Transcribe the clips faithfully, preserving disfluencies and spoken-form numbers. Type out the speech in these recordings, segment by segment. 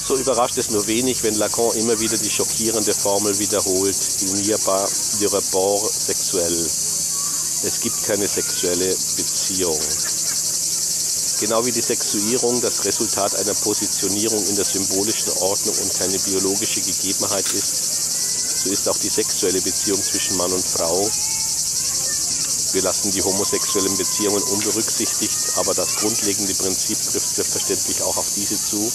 So überrascht es nur wenig, wenn Lacan immer wieder die schockierende Formel wiederholt, il n'y a pas de rapport sexuel. Es gibt keine sexuelle Beziehung. Genau wie die Sexuierung das Resultat einer Positionierung in der symbolischen Ordnung und keine biologische Gegebenheit ist, so ist auch die sexuelle Beziehung zwischen Mann und Frau. Wir lassen die homosexuellen Beziehungen unberücksichtigt, aber das grundlegende Prinzip trifft selbstverständlich auch auf diese zu.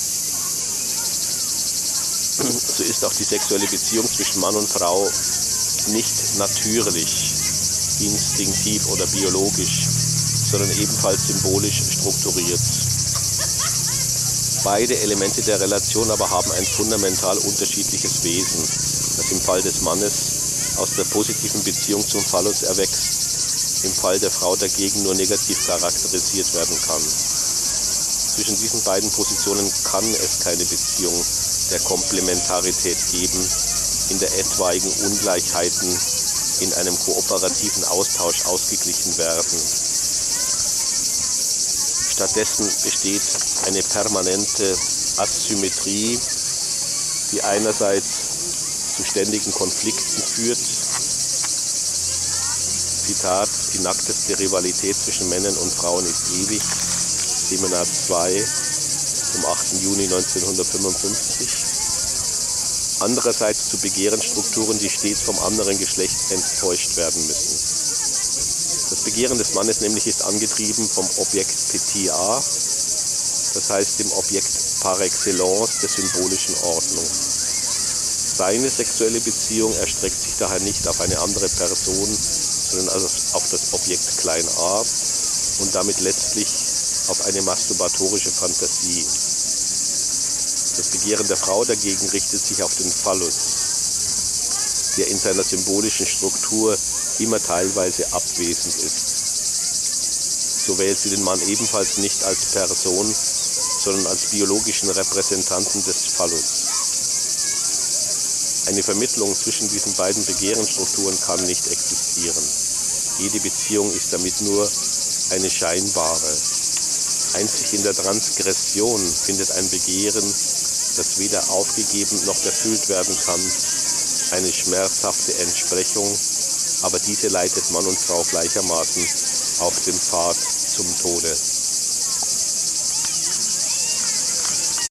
So ist auch die sexuelle Beziehung zwischen Mann und Frau nicht natürlich, instinktiv oder biologisch, sondern ebenfalls symbolisch strukturiert. Beide Elemente der Relation aber haben ein fundamental unterschiedliches Wesen, das im Fall des Mannes aus der positiven Beziehung zum Phallus erwächst, im Fall der Frau dagegen nur negativ charakterisiert werden kann. Zwischen diesen beiden Positionen kann es keine Beziehung der Komplementarität geben, in der etwaigen Ungleichheiten in einem kooperativen Austausch ausgeglichen werden. Stattdessen besteht eine permanente Asymmetrie, die einerseits zu ständigen Konflikten führt. Zitat, die nackteste Rivalität zwischen Männern und Frauen ist ewig. Seminar zwei vom achten Juni neunzehnhundertfünfundfünfzig. Andererseits zu Begehrensstrukturen, die stets vom anderen Geschlecht enttäuscht werden müssen. Das Begehren des Mannes nämlich ist angetrieben vom Objekt Petit a, das heißt dem Objekt par excellence der symbolischen Ordnung. Seine sexuelle Beziehung erstreckt sich daher nicht auf eine andere Person, sondern also auf das Objekt klein a und damit letztlich auf eine masturbatorische Fantasie. Das Begehren der Frau dagegen richtet sich auf den Phallus, der in seiner symbolischen Struktur immer teilweise abwesend ist. So wählt sie den Mann ebenfalls nicht als Person, sondern als biologischen Repräsentanten des Phallus. Eine Vermittlung zwischen diesen beiden Begehrensstrukturen kann nicht existieren. Jede Beziehung ist damit nur eine scheinbare. Einzig in der Transgression findet ein Begehren, das weder aufgegeben noch erfüllt werden kann, eine schmerzhafte Entsprechung, aber diese leitet Mann und Frau gleichermaßen auf dem Pfad zum Tode.